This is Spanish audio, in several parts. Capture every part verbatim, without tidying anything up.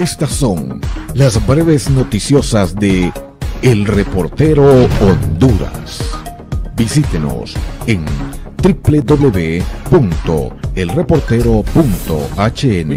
Estas son las breves noticiosas de El Reportero Honduras. Visítenos en doble u doble u doble u punto el reportero punto h n.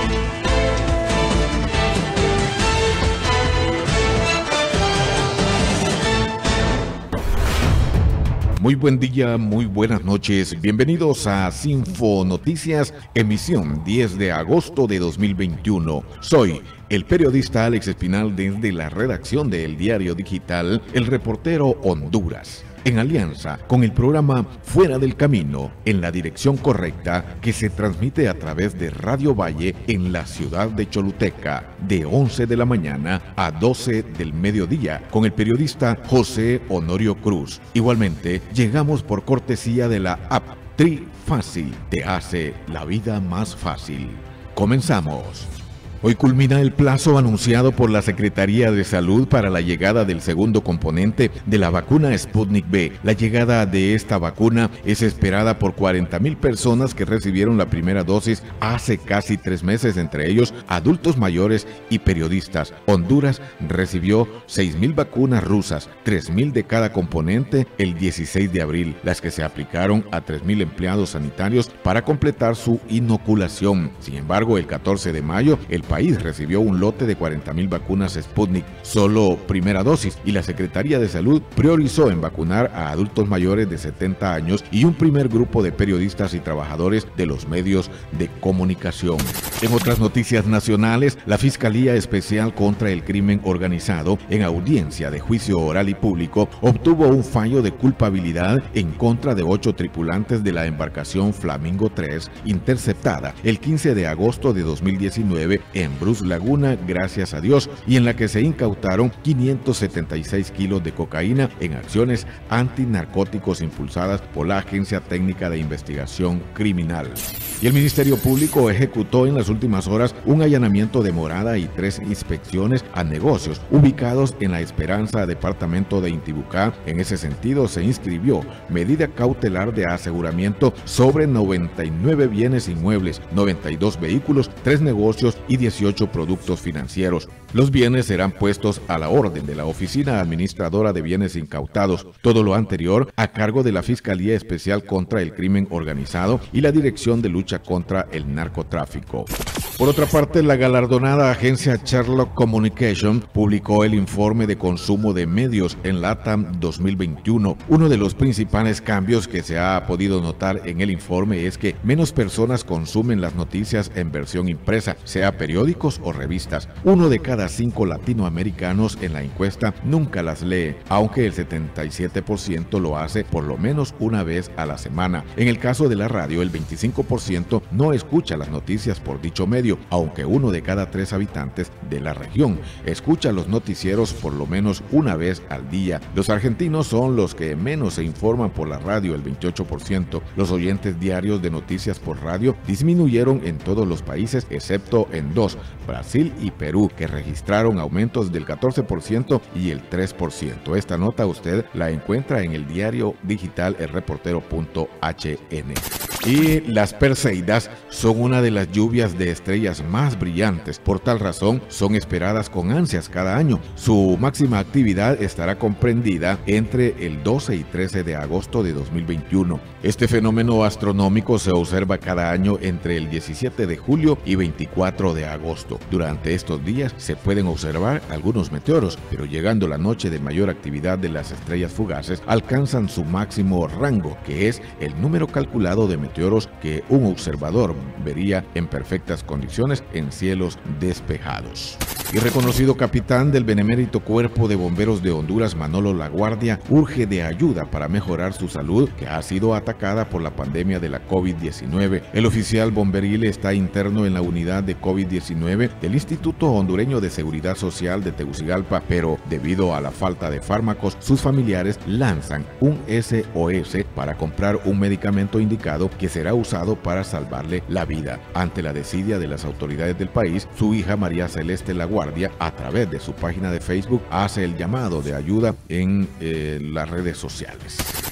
Muy buen día, muy buenas noches. Bienvenidos a Sinfo Noticias, emisión diez de agosto de dos mil veintiuno. Soy el periodista Alex Espinal desde la redacción del diario digital El Reportero Honduras, en alianza con el programa Fuera del Camino, en la dirección correcta, que se transmite a través de Radio Valle en la ciudad de Choluteca, de once de la mañana a doce del mediodía, con el periodista José Honorio Cruz. Igualmente, llegamos por cortesía de la app Tri Fácil, te hace la vida más fácil. Comenzamos. Hoy culmina el plazo anunciado por la Secretaría de Salud para la llegada del segundo componente de la vacuna Sputnik V. La llegada de esta vacuna es esperada por cuarenta mil personas que recibieron la primera dosis hace casi tres meses, entre ellos adultos mayores y periodistas. Honduras recibió seis mil vacunas rusas, tres mil de cada componente el dieciséis de abril, las que se aplicaron a tres mil empleados sanitarios para completar su inoculación. Sin embargo, el catorce de mayo, el país recibió un lote de cuarenta mil vacunas Sputnik, solo primera dosis, y la Secretaría de Salud priorizó en vacunar a adultos mayores de setenta años y un primer grupo de periodistas y trabajadores de los medios de comunicación. En otras noticias nacionales, la Fiscalía Especial contra el Crimen Organizado, en audiencia de juicio oral y público, obtuvo un fallo de culpabilidad en contra de ocho tripulantes de la embarcación Flamingo tres, interceptada el quince de agosto de dos mil diecinueve en Bruce Laguna, gracias a Dios, y en la que se incautaron quinientos setenta y seis kilos de cocaína en acciones antinarcóticos impulsadas por la Agencia Técnica de Investigación Criminal. Y el Ministerio Público ejecutó en las últimas horas un allanamiento de morada y tres inspecciones a negocios ubicados en La Esperanza, departamento de Intibucá. En ese sentido, se inscribió medida cautelar de aseguramiento sobre noventa y nueve bienes inmuebles, noventa y dos vehículos, tres negocios y dieciocho productos financieros. Los bienes serán puestos a la orden de la Oficina Administradora de Bienes Incautados. Todo lo anterior a cargo de la Fiscalía Especial contra el Crimen Organizado y la Dirección de Lucha contra el Narcotráfico. Por otra parte, la galardonada agencia Sherlock Communication publicó el informe de consumo de medios en LATAM dos mil veintiuno. Uno de los principales cambios que se ha podido notar en el informe es que menos personas consumen las noticias en versión impresa, sea periódicos o revistas. Uno de cada cinco latinoamericanos en la encuesta nunca las lee, aunque el setenta y siete por ciento lo hace por lo menos una vez a la semana. En el caso de la radio, el veinticinco por ciento no escucha las noticias por dicho medio, aunque uno de cada tres habitantes de la región escucha los noticieros por lo menos una vez al día. Los argentinos son los que menos se informan por la radio, el veintiocho por ciento. Los oyentes diarios de noticias por radio disminuyeron en todos los países excepto en dos, Brasil y Perú, que registraron aumentos del catorce por ciento y el tres por ciento. Esta nota usted la encuentra en el diario digital el reportero punto h n. Y las Perseidas son una de las lluvias de estrellas más brillantes. Por tal razón, son esperadas con ansias cada año. Su máxima actividad estará comprendida entre el doce y trece de agosto de dos mil veintiuno. Este fenómeno astronómico se observa cada año entre el diecisiete de julio y veinticuatro de agosto. Durante estos días se pueden observar algunos meteoros, pero llegando la noche de mayor actividad de las estrellas fugaces, alcanzan su máximo rango, que es el número calculado de meteoros que un observador vería en perfectas condiciones en cielos despejados. Y reconocido capitán del benemérito Cuerpo de Bomberos de Honduras, Manolo Laguardia, urge de ayuda para mejorar su salud, que ha sido atacada por la pandemia de la COVID diecinueve. El oficial bomberil está interno en la unidad de COVID diecinueve del Instituto Hondureño de Seguridad Social de Tegucigalpa, pero debido a la falta de fármacos, sus familiares lanzan un S O S para comprar un medicamento indicado que será usado para salvarle la vida. Ante la desidia de las autoridades del país, su hija María Celeste Laguardia, a través de su página de Facebook, hace el llamado de ayuda en eh, las redes sociales.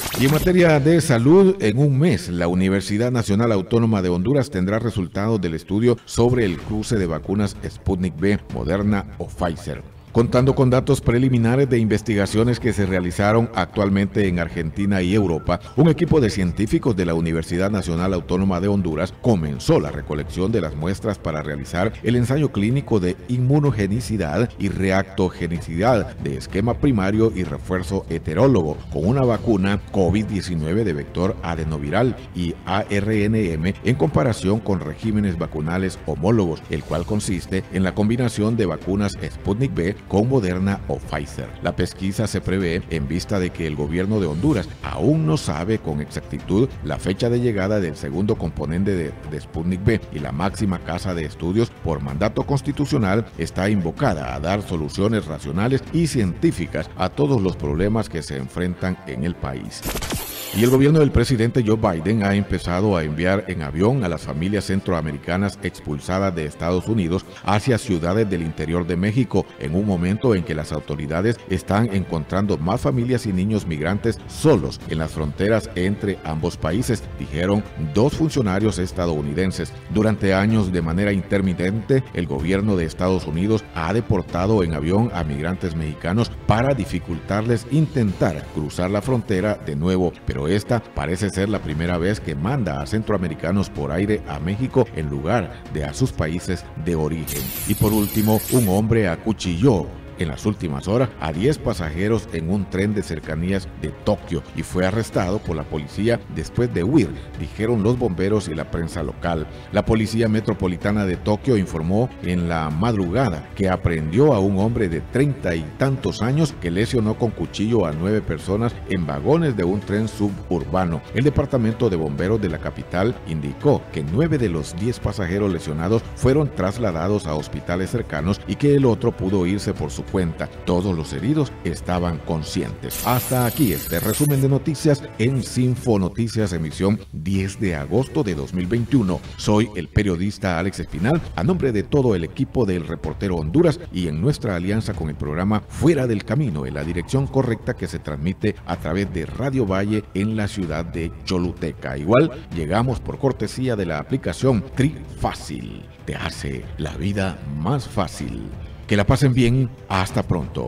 Y en materia de salud, en un mes, la Universidad Nacional Autónoma de Honduras tendrá resultados del estudio sobre el cruce de vacunas Sputnik V, Moderna o Pfizer. Contando con datos preliminares de investigaciones que se realizaron actualmente en Argentina y Europa, un equipo de científicos de la Universidad Nacional Autónoma de Honduras comenzó la recolección de las muestras para realizar el ensayo clínico de inmunogenicidad y reactogenicidad de esquema primario y refuerzo heterólogo con una vacuna COVID diecinueve de vector adenoviral y A R N M en comparación con regímenes vacunales homólogos, el cual consiste en la combinación de vacunas Sputnik V con Moderna o Pfizer. La pesquisa se prevé en vista de que el gobierno de Honduras aún no sabe con exactitud la fecha de llegada del segundo componente de, de Sputnik V, y la máxima casa de estudios por mandato constitucional está invocada a dar soluciones racionales y científicas a todos los problemas que se enfrentan en el país. Y el gobierno del presidente Joe Biden ha empezado a enviar en avión a las familias centroamericanas expulsadas de Estados Unidos hacia ciudades del interior de México, en un momento en que las autoridades están encontrando más familias y niños migrantes solos en las fronteras entre ambos países, dijeron dos funcionarios estadounidenses. Durante años, de manera intermitente, el gobierno de Estados Unidos ha deportado en avión a migrantes mexicanos para dificultarles intentar cruzar la frontera de nuevo, pero esta parece ser la primera vez que manda a centroamericanos por aire a México en lugar de a sus países de origen. Y por último, un hombre acuchilló en las últimas horas a diez pasajeros en un tren de cercanías de Tokio y fue arrestado por la policía después de huir, dijeron los bomberos y la prensa local. La Policía Metropolitana de Tokio informó en la madrugada que aprehendió a un hombre de treinta y tantos años que lesionó con cuchillo a nueve personas en vagones de un tren suburbano. El departamento de bomberos de la capital indicó que nueve de los diez pasajeros lesionados fueron trasladados a hospitales cercanos y que el otro pudo irse por su cuenta. Todos los heridos estaban conscientes. Hasta aquí este resumen de noticias en Sinfo Noticias, emisión diez de agosto de dos mil veintiuno. Soy el periodista Alex Espinal, a nombre de todo el equipo del Reportero Honduras y en nuestra alianza con el programa Fuera del Camino, en la dirección correcta que se transmite a través de Radio Valle en la ciudad de Choluteca. Igual llegamos por cortesía de la aplicación TriFácil. Te hace la vida más fácil. Que la pasen bien. Hasta pronto.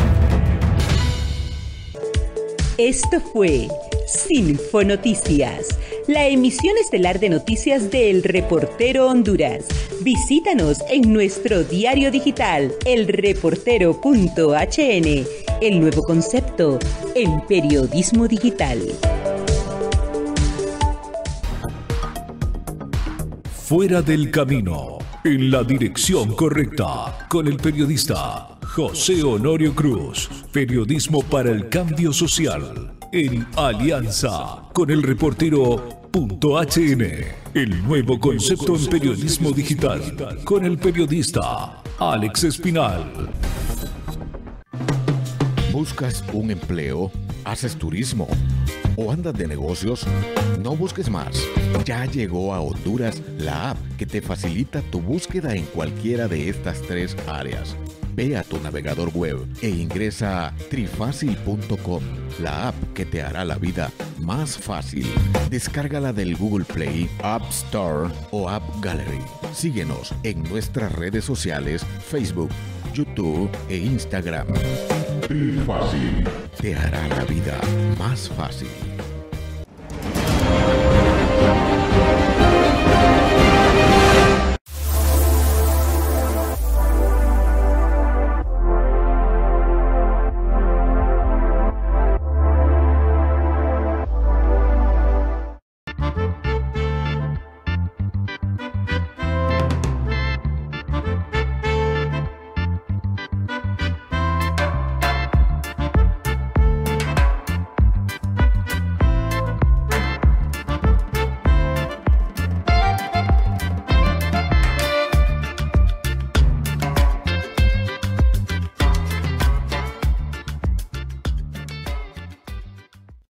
Esto fue Sinfo Noticias, la emisión estelar de noticias del Reportero Honduras. Visítanos en nuestro diario digital, el reportero punto h n, el nuevo concepto en periodismo digital. Fuera del camino, en la dirección correcta, con el periodista José Honorio Cruz. Periodismo para el cambio social, en alianza con el reportero punto h n, el nuevo concepto en periodismo digital, con el periodista Alex Espinal. ¿Buscas un empleo? ¿Haces turismo? ¿O andas de negocios? No busques más. Ya llegó a Honduras la app que te facilita tu búsqueda en cualquiera de estas tres áreas. Ve a tu navegador web e ingresa a trifácil punto com, la app que te hará la vida más fácil. Descárgala del Google Play, App Store o App Gallery. Síguenos en nuestras redes sociales, Facebook, YouTube e Instagram. Trifácil te hará la vida más fácil.